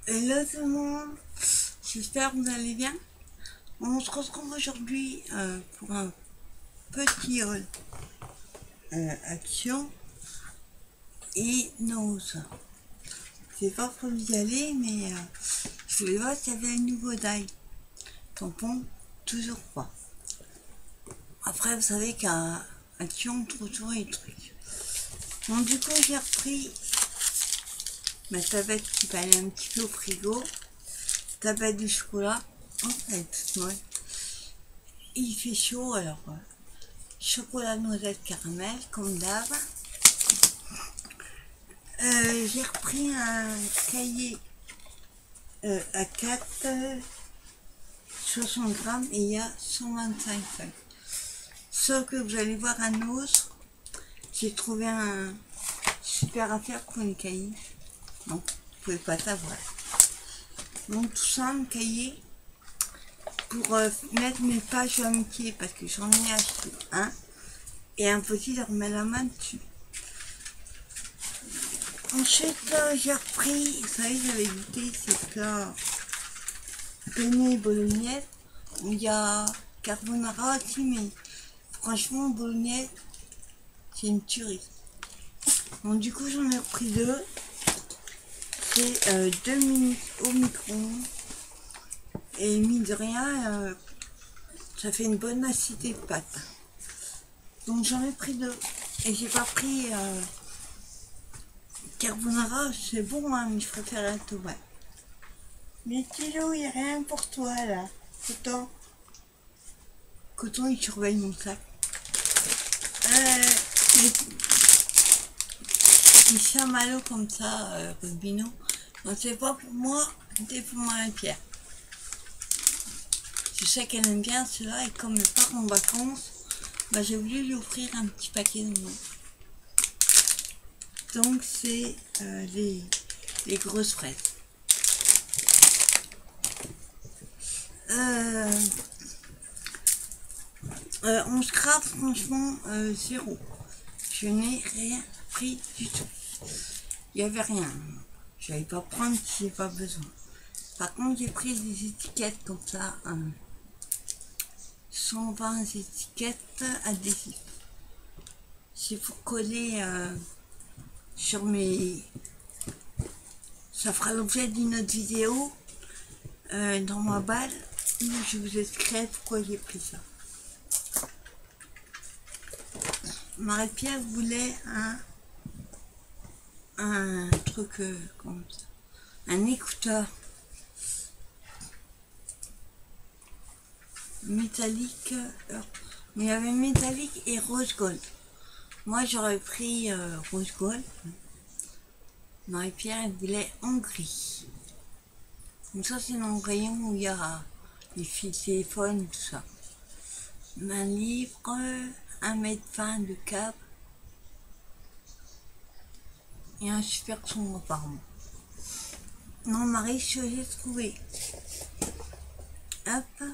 Hello tout le monde, j'espère que vous allez bien. On se retrouve aujourd'hui pour un petit haul Action et Nose. C'est pas prévu d'y aller, mais je voulais voir s'il y avait un nouveau die. Tampon, toujours pas. Après, vous savez qu'à Action, on trouve toujours les trucs. Donc du coup, j'ai repris ma tablette qui va aller un petit peu au frigo. Tablette de chocolat. Oh, elle est toute molle. Il fait chaud, alors chocolat noisette caramel, comme d'hab. J'ai repris un cahier A4, 60 grammes, et il y a 125 feuilles. Sauf que vous allez voir un os, j'ai trouvé un super affaire pour une cahier. Donc, vous pouvez pas savoir. Donc, tout ça, un cahier pour mettre mes pages amitié, parce que j'en ai acheté un, et un petit, je remets la main dessus. Ensuite, j'ai repris, vous savez, j'avais goûté ces plats penne bolognaise. Il y a carbonara aussi, mais franchement, bolognaise, c'est une tuerie. Donc, du coup, j'en ai repris deux. C'est 2 minutes au micro-ondes. Et mine de rien, ça fait une bonne acidité de pâte. Donc, j'en ai pris deux. Et j'ai pas pris carbonara, c'est bon, hein, mais je préfère la tomate. Mais Tilo, il n'y a rien pour toi là. Coton. Coton, il surveille mon sac. Les chamallows comme ça, Rubino. Donc c'est pas pour moi, c'est pour Marie-Pierre. Je sais qu'elle aime bien cela et comme elle part en vacances, bah, j'ai voulu lui offrir un petit paquet de noix. Donc c'est les grosses fraises. On scrape franchement zéro. Je n'ai rien pris du tout. Il n'y avait rien. Je n'allais pas prendre si j'ai pas besoin. Par contre, j'ai pris des étiquettes comme ça. 120 étiquettes adhésives. C'est pour coller sur mes... Ça fera l'objet d'une autre vidéo dans ma balle où je vous expliquerai pourquoi j'ai pris ça. Marie-Pierre voulait un truc comme ça, un écouteur métallique, mais il y avait métallique et rose gold. Moi j'aurais pris rose gold. Marie-Pierre elle voulait en gris. Donc ça c'est dans le rayon où il y a les fils de téléphone, tout ça. Un livre, 1,20 m de câble et un super son apparemment. Non Marie, je l'ai trouvé. Hop.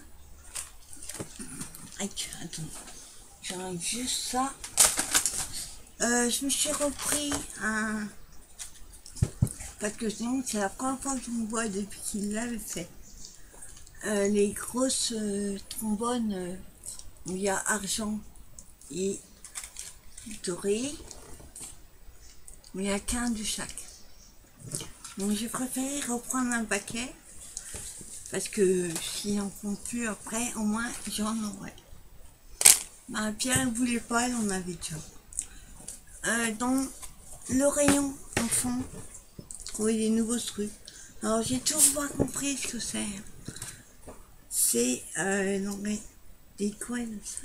Attends. J'enlève juste ça. Je me suis repris un... Parce que sinon c'est la première fois que je me vois depuis qu'il l'avait fait. Les grosses trombones où il y a argent et doré. Mais il n'y a qu'un de chaque. Donc j'ai préféré reprendre un paquet. Parce que s'ils n'en font plus après, au moins j'en aurai. Marie-Pierre ne voulait pas, elle en avait déjà. Dans le rayon enfant, trouver des nouveaux trucs. Alors j'ai toujours pas compris ce que c'est. C'est des quoi ça?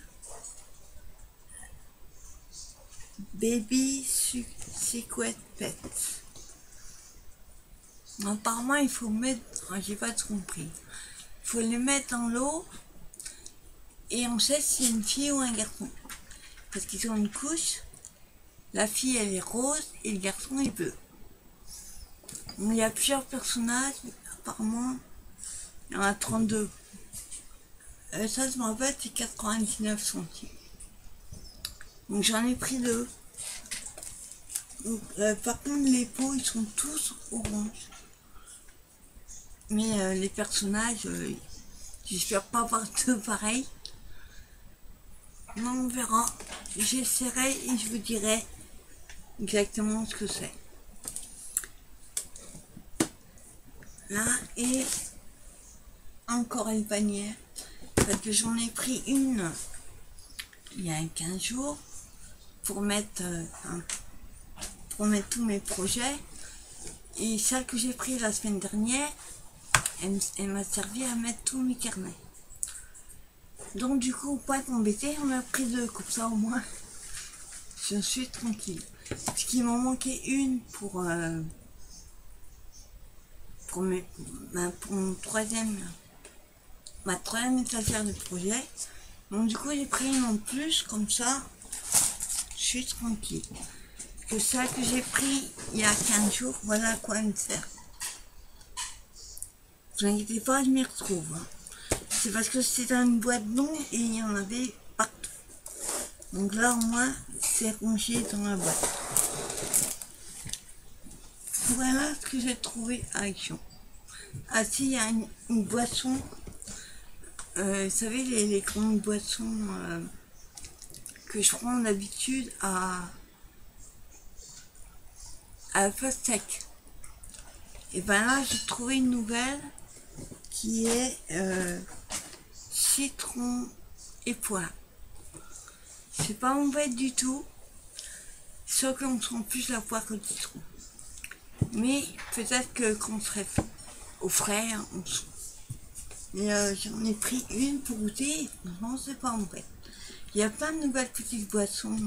Baby Secret Pet. Apparemment il faut mettre, j'ai pas tout compris. Il faut les mettre dans l'eau et on sait si c'est une fille ou un garçon. Parce qu'ils ont une couche. La fille elle est rose et le garçon est bleu. Il y a plusieurs personnages, apparemment il y en a 32. Ça je me rappelle, c'est 99 centimes. Donc j'en ai pris deux. Donc, par contre les pots ils sont tous orange. Mais les personnages, j'espère pas avoir deux pareils. Non, on verra. J'essaierai et je vous dirai exactement ce que c'est. Là, et encore une panière. Parce que j'en ai pris une il y a 15 jours pour mettre, tous mes projets. Et celle que j'ai pris la semaine dernière, elle m'a servi à mettre tous mes carnets. Donc du coup, pas être embêté, on a pris deux, comme ça au moins, je suis tranquille. Parce qu'il m'en manquait une pour mon troisième, ma troisième étagère de projet. Donc du coup, j'ai pris une en plus, comme ça, je suis tranquille. Que ça que j'ai pris il y a 15 jours, voilà à quoi elle me sert. Ne vous inquiétez pas, je m'y retrouve. Hein. C'est parce que c'est dans une boîte non et il y en avait partout. Donc là au moins c'est rangé dans la boîte. Voilà ce que j'ai trouvé à Action. Ah si, il y a une boisson. Vous savez les grandes boissons que je prends d'habitude à la Fastec. Et ben là j'ai trouvé une nouvelle qui est citron et poire. C'est pas mauvais du tout, sauf qu'on sent plus la poire que le citron. Mais peut-être que quand on serait au frais, on sent. Mais j'en ai pris une pour goûter, non c'est pas mauvais. Il y a plein de nouvelles petites boissons.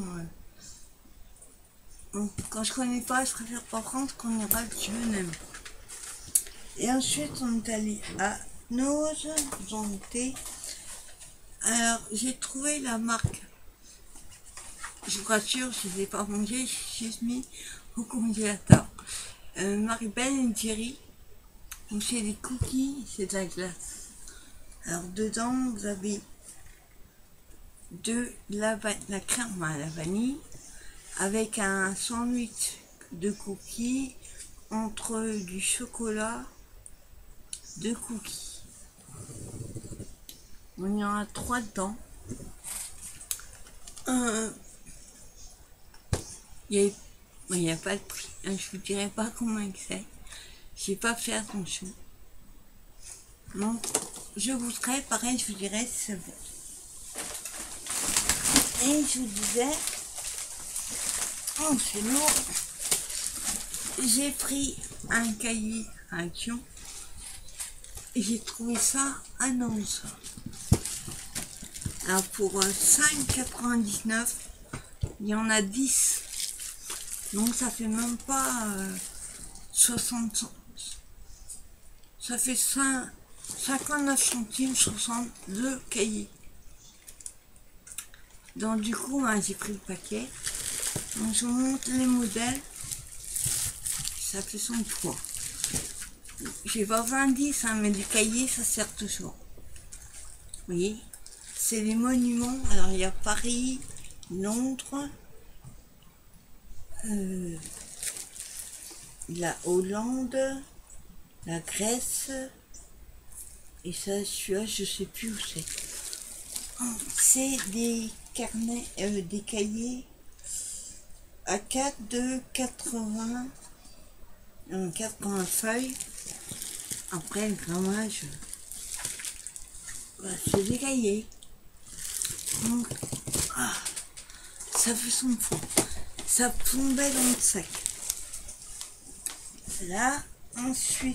Donc, quand je connais pas, je préfère pas prendre qu'on ira que je n'aime. Et ensuite on est allé à Nose, j'en étais. Alors j'ai trouvé la marque. Je vous rassure, je ne les ai pas mangés, j'ai juste mis au congélateur. Marie-Belle et Thierry, donc c'est des cookies, c'est de la glace. Alors dedans, vous avez la crème à la vanille, avec un sandwich de cookies entre du chocolat, de cookies. On y en a 3 dedans. Il n'y a pas de prix, je vous dirai pas combien c'est. J'ai pas fait attention. Donc, je goûterai, pareil, je vous dirai si c'est bon. Et je vous disais, oh c'est lourd, j'ai pris un cahier à Action et j'ai trouvé ça à Nantes. Alors pour 5,99, il y en a 10. Donc ça fait même pas 60 centimes. Ça fait 59 centimes 62 cahiers. Donc du coup, j'ai pris le paquet. Donc je vous montre les modèles. Ça fait 103. J'ai pas 20, hein, mais les cahiers, ça sert toujours. Vous voyez, c'est les monuments. Alors il y a Paris, Londres, la Hollande, la Grèce, et ça, celui-là, je sais plus où c'est. C'est des carnets, des cahiers à 4 de 80, 80 feuilles. Après le grammage, voilà, c'est des cahiers. Donc, ça fait son fond. Ça tombait dans le sac. Là, ensuite,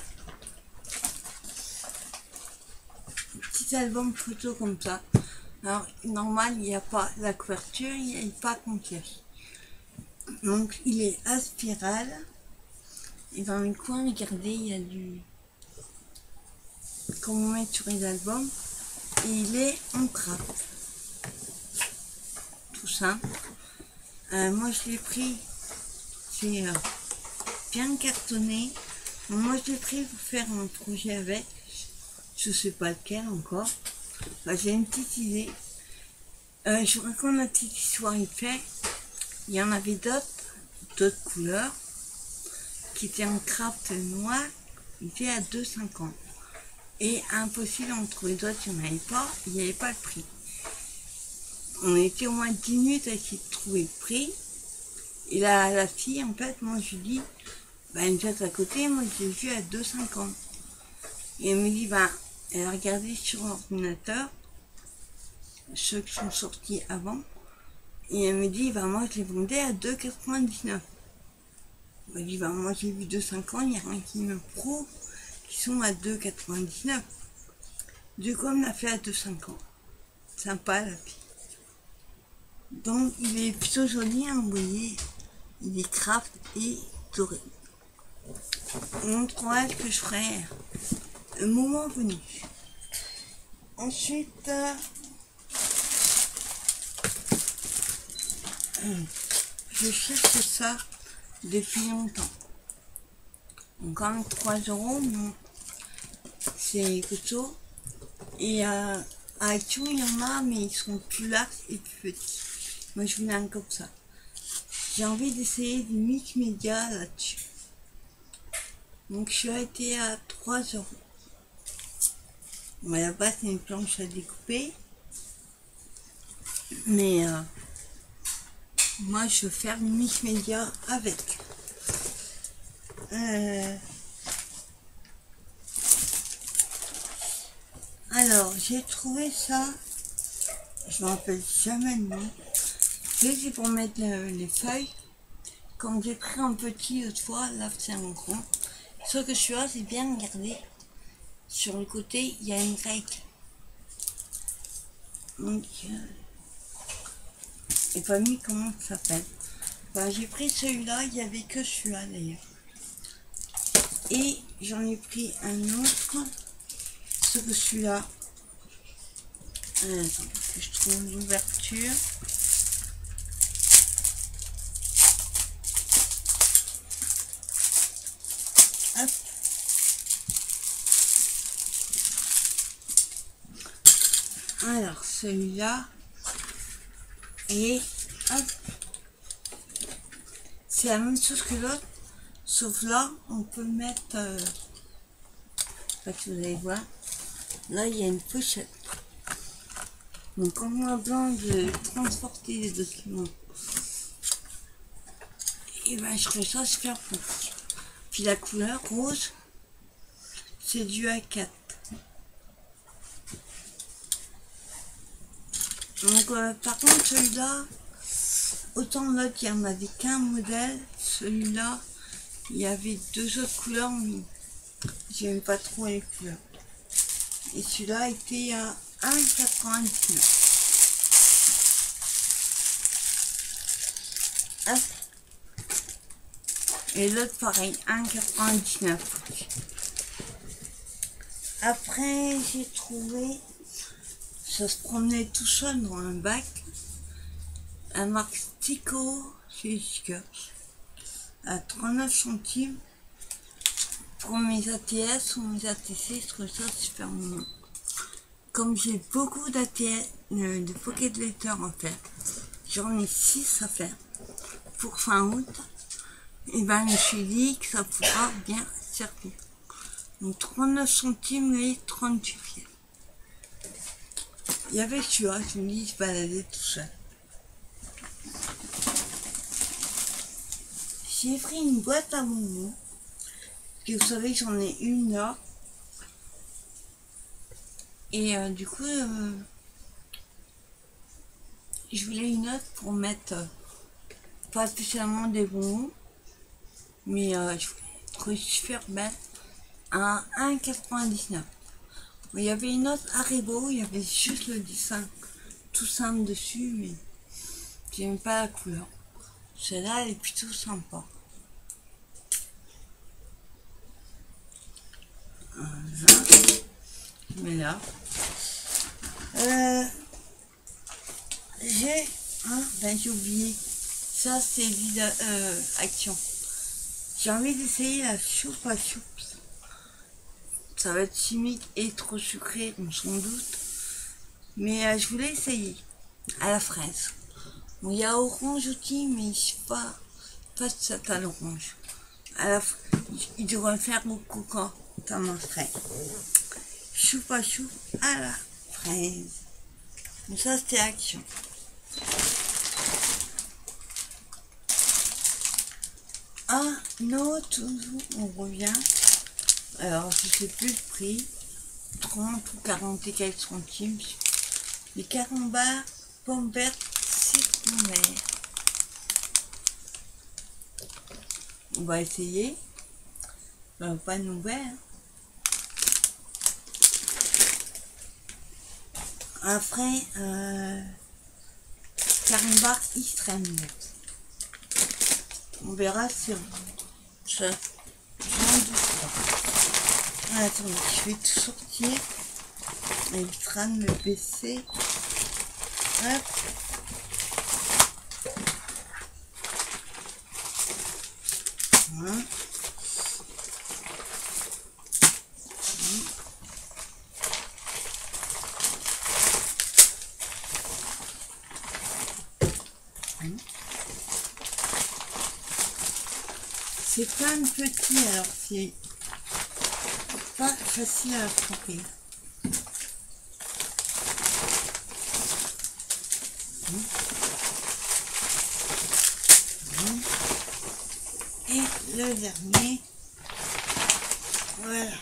un petit album photo comme ça. Alors, normal, il n'y a pas la couverture, il n'y a pas qu'on cache. Donc, il est à spirale. Et dans les coins, regardez, il y a du... Comme on met sur les albums. Et il est en craft. Tout simple. Moi, je l'ai pris. C'est bien cartonné. Donc, moi, je l'ai pris pour faire un projet avec. Je sais pas lequel encore. Enfin, j'ai une petite idée. Je vous raconte la petite histoire vite fait. Il y en avait d'autres couleurs qui étaient en craft noir il fait à 2,50. Et impossible d'en trouver d'autres, il n'y en avait pas, il n'y avait pas le prix. On était au moins 10 minutes à essayer de trouver le prix. Et la fille, en fait, moi je lui dis, bah, une pièce à côté, moi je l'ai vu à 2,50. Et elle me dit, bah, elle a regardé sur l'ordinateur, ceux qui sont sortis avant, et elle me dit, bah, moi je les vendais à 2,99. Je dis, bah, moi j'ai vu 2,50, il n'y a rien qui me prouve qu'ils sont à 2,99. Du coup, on a fait à 2,50. Sympa la fille. Donc, il est plutôt joli, hein, vous voyez. Il est craft et doré. On trouvera ce que je ferai un moment venu. Ensuite, je cherche ça depuis longtemps. Donc, quand même 3 €, mais c'est costaud. Et à Action, il y en a, mais ils sont plus larges et plus petits. Moi, je voulais un comme ça. J'ai envie d'essayer du mix média là-dessus. Donc, je suis arrêtée à 3 €. Bon, là-bas, c'est une planche à découper. Mais moi, je veux faire du mix média avec. Alors, j'ai trouvé ça. Je me rappelle jamais le nom. C'est pour mettre les feuilles. Comme j'ai pris un petit l'autre fois, là c'est un grand. Sauf que celui-là, c'est bien regardé. Sur le côté, il y a une règle. Donc, j'ai pas mis comment ça s'appelle. Ben, j'ai pris celui-là, il n'y avait que celui-là d'ailleurs. Et j'en ai pris un autre. Sauf que celui-là. Attends, que je trouve l'ouverture. Hop. Alors, celui-là. Et hop. C'est la même chose que l'autre. Sauf là, on peut mettre. Pas que vous allez voir. Là, il y a une pochette. Donc, on a besoin de transporter les documents. Et ben, je ferai ça super beau. Puis la couleur rose, c'est du A4. Donc, par contre, celui-là, autant l'autre, il n'y en avait qu'un modèle. Celui-là, il y avait 2 autres couleurs, mais j'aime pas trop les couleurs. Et celui-là était à 1,99. Hop. Et l'autre pareil, 1,99. Après, j'ai trouvé, ça se promenait tout seul dans un bac, un marque Stico chez Stickers à 39 centimes pour mes ATS ou mes ATC. Je trouve ça super mignon. Comme j'ai beaucoup d'ATS, de Pocket Letter en fait, j'en ai 6 à faire pour fin août. Et ben, je me suis dit que ça pourra bien servir. Donc 39 centimes les 38 pièces. Il y avait celui-là, je me dis, je baladais tout seul. J'ai pris une boîte à bonbons. Parce que vous savez que j'en ai une là. Et du coup, je voulais une autre pour mettre pas spécialement des bonbons. Mais je trouvais super belle. À 1,99. Il y avait une autre Haribo, il y avait juste le dessin tout simple dessus, mais j'aime pas la couleur. Celle-là, elle est plutôt sympa. Voilà. Je mets là. J'ai oublié. Ça, c'est Action. J'ai envie d'essayer la choupe à choups. Ça va être chimique et trop sucré, on s'en doute. Mais je voulais essayer. À la fraise. Bon, il y a orange aussi, mais je sais pas si ça à l'orange. il devrait faire beaucoup quand t'en mangerais. Chou pas chou à la fraise. Mais ça, c'était action. Ah, non, toujours, on revient. Alors, je sais plus le prix. 30 ou 40 et quelques centimes. Les carambars, pommes vertes, citron vert. On va essayer. Pas de nouvelles. Après, carambar extrême. On verra si ça. Attends, je vais tout sortir. Il sera de me baisser. Hop. Voilà. C'est plein de petits, alors c'est pas facile à attraper. Et le dernier, voilà.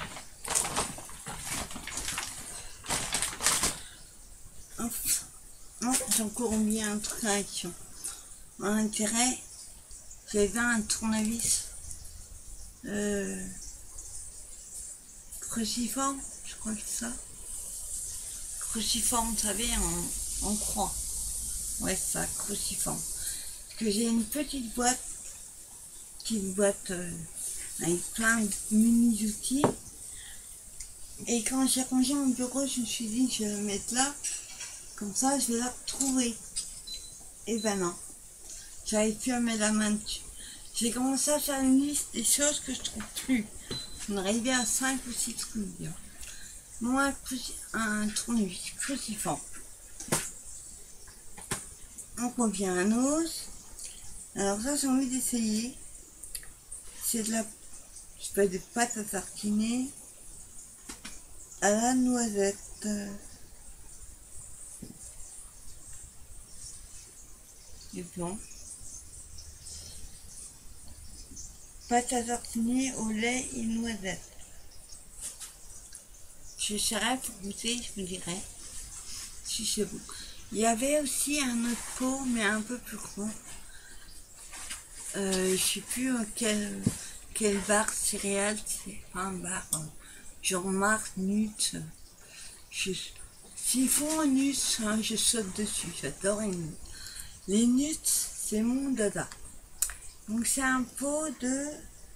J'ai encore mis un truc à action. En intérêt, j'avais un tournevis cruciforme, je crois que c'est ça. Cruciforme, vous savez, en croix. Ouais, ça, cruciforme. Parce que j'ai une petite boîte, avec plein de mini-outils. Et quand j'ai rangé mon bureau, je me suis dit, je vais le mettre là. Comme ça, je vais la retrouver. Et ben non. J'avais pu mettre la main dessus. J'ai commencé à faire une liste des choses que je trouve plus. On arrivait à 5 ou 6 trucs. Moi, un tournevis cruciforme. On revient à un os. Alors ça, j'ai envie d'essayer. C'est de la de pâte à tartiner à la noisette. Du blanc. Pâte à tartiner au lait et noisette. J'essaierai pour goûter, je vous dirai si c'est bon. Il y avait aussi un autre pot, mais un peu plus grand. Je sais plus quelle barre céréales, c'est pas un bar. Genre Mars, Nuts. S'ils font un Nuts, hein, je saute dessus. J'adore les Nuts. Les Nuts, c'est mon dada. Donc c'est un pot de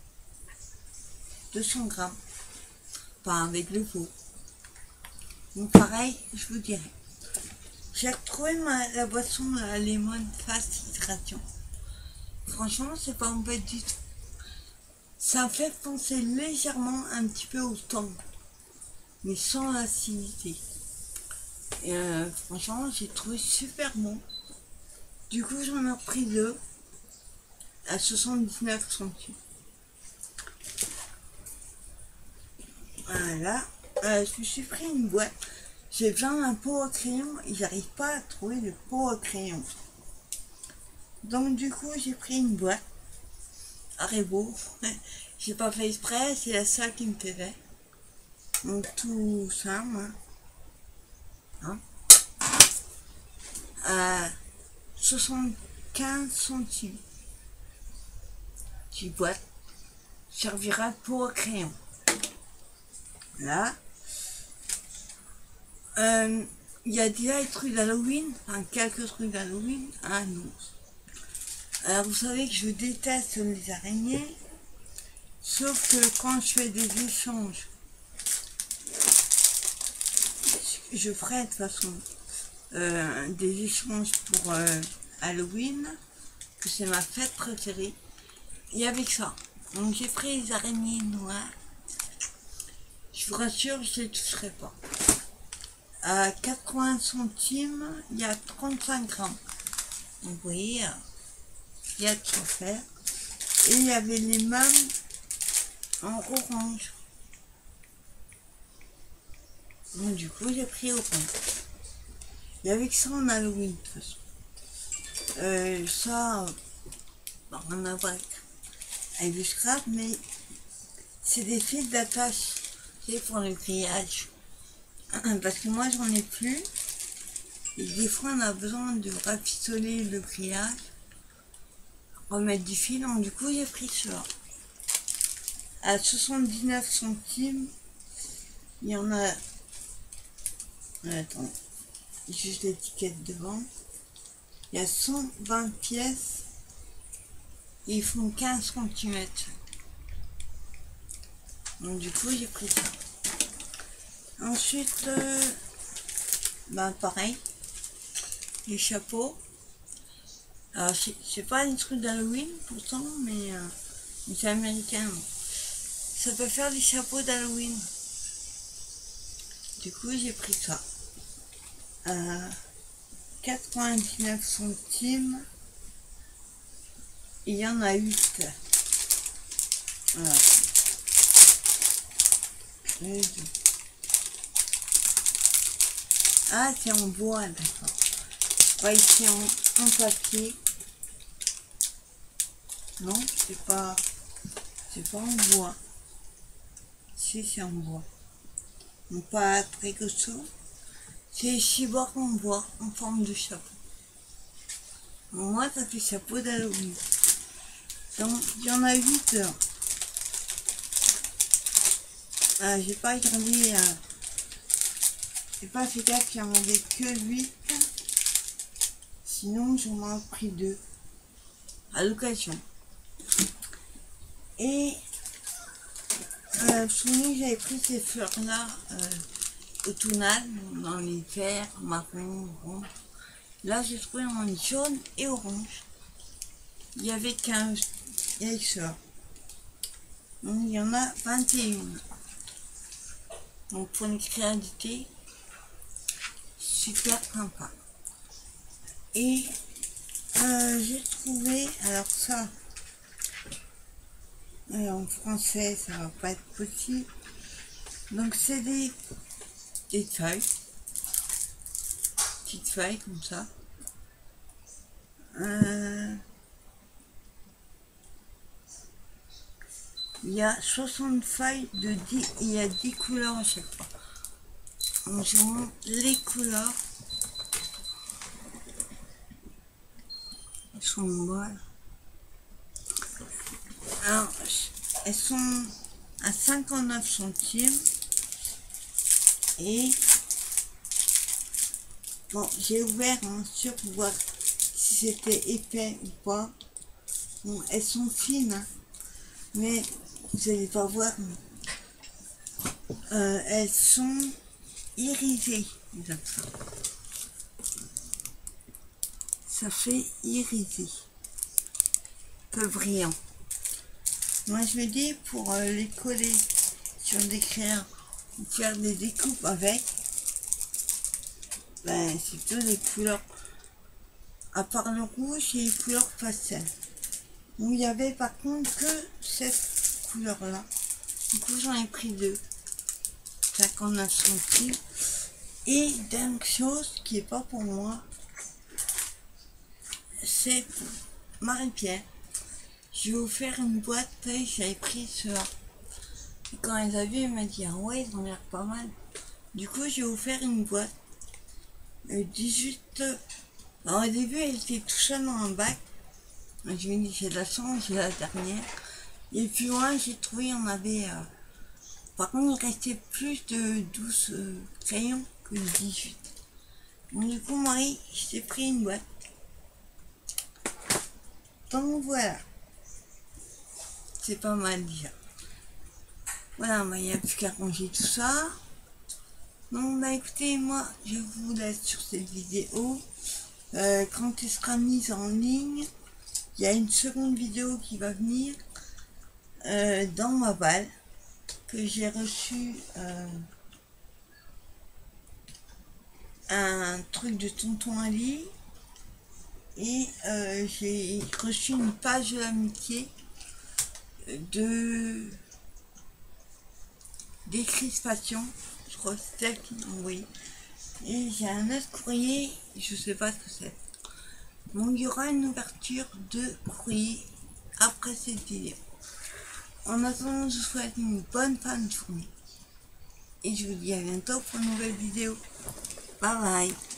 200 grammes. Pas avec le pot. Donc pareil, je vous dirai. J'ai retrouvé la boisson la Lemon Fast Hydration. Franchement, c'est pas embête du tout. Ça fait penser légèrement un petit peu au thon, mais sans l'acidité. Et franchement, j'ai trouvé super bon. Du coup, j'en ai repris deux à 79 centimes. Voilà. Je me suis pris une boîte. J'ai besoin d'un pot à crayon et j'arrive pas à trouver le pot à crayon. Donc du coup, j'ai pris une boîte. Haribo. J'ai pas fait exprès, c'est la seule qui me plaisait. Donc tout simple. Hein. À 75 centimes. Petite boîte. Servira pour crayon. Là. Il y a déjà des trucs d'Halloween. Enfin, quelques trucs d'Halloween. Ah non. Alors vous savez que je déteste les araignées. Sauf que quand je fais des échanges, je ferai de toute façon des échanges pour Halloween, que c'est ma fête préférée. Et avec ça, donc j'ai pris les araignées noires. Je vous rassure, je ne les toucherai pas. À 80 centimes, il y a 35 grammes. Donc vous voyez, il y a de quoi faire. Et il y avait les mêmes en orange. Donc du coup j'ai pris orange. Il y avait que ça en Halloween de toute façon. Ça, bah, rien à voir avec du scrap, mais c'est des fils d'attache, c'est pour le grillage. Parce que moi j'en ai plus. Et des fois on a besoin de rafistoler le grillage, remettre du fil, donc du coup j'ai pris ça. À 79 centimes, il y en a... Attends, juste l'étiquette devant. Il y a 120 pièces. Et ils font 15 cm. Donc du coup j'ai pris ça. Ensuite, ben pareil, les chapeaux. Alors c'est pas des trucs d'Halloween pourtant, mais c'est américain. Ça peut faire des chapeaux d'Halloween. Du coup j'ai pris ça. 99 centimes. Il y en a 8. Voilà. Ah, c'est en bois, d'accord. Ouais, c'est en papier. Non, c'est pas en bois. Si, c'est en bois. Donc pas très costaud. C'est chibord en bois, en forme de chapeau. Moi, ça fait chapeau d'Halloween. Donc, il y en a 8 heures. J'ai pas regardé, j'ai pas fait gaffe qu'il y en avait que 8. Sinon, j'en ai pris 2 à l'occasion. Et je souviens que j'avais pris ces fleurs-là automnales, dans les verts, marron, rond. Là, j'ai trouvé en jaune et orange. Il y avait 15, il y avait ça. Donc, il y en a 21. Donc, pour une créativité, super sympa. Et j'ai trouvé, alors ça, en français, ça va pas être possible. Donc, c'est des feuilles, petites feuilles comme ça. Il y a 60 feuilles de 10, il y a 10 couleurs à chaque fois. Donc je montre les couleurs. Elles sont molles. Alors, elles sont à 59 centimes. Et bon, j'ai ouvert un sur pour voir si c'était épais ou pas. Bon, elles sont fines, hein, mais vous allez pas voir. Elles sont irisées. Ça fait irisé, peu brillant. Moi je me dis pour les coller sur des crayons ou faire des découpes avec, ben c'est plutôt les couleurs, à part le rouge et les couleurs pastel. Donc il y avait par contre que cette couleur là. Du coup j'en ai pris 2, 59 centimes. Et d'une chose qui est pas pour moi, c'est pour Marie-Pierre. Je vais vous faire une boîte, j'avais pris cela. Et quand elle a vu, elle m'a dit ah ouais, ils ont l'air pas mal. Du coup, je vais vous faire une boîte. 18. Alors, au début, elle était tout seule dans un bac. Je me dis j'ai de la chance, j'ai la dernière. Et puis loin, j'ai trouvé, il y en avait. Par contre, il restait plus de 12 crayons que 18. Donc, du coup, Marie, je t'ai pris une boîte. Donc voilà. C'est pas mal déjà. Voilà, il n'y a plus qu'à ranger tout ça. Donc bah écoutez, moi je vous laisse sur cette vidéo. Quand elle sera mise en ligne, il y a une seconde vidéo qui va venir dans ma balle que j'ai reçu un truc de tonton Ali et j'ai reçu une page de l'amitié de des crispations. Je crois que c'est celle qui m'a envoyé. Et j'ai un autre courrier, je sais pas ce que c'est. Bon, il y aura une ouverture de courrier après cette vidéo. En attendant, je vous souhaite une bonne fin de journée. Et je vous dis à bientôt pour une nouvelle vidéo. Bye bye.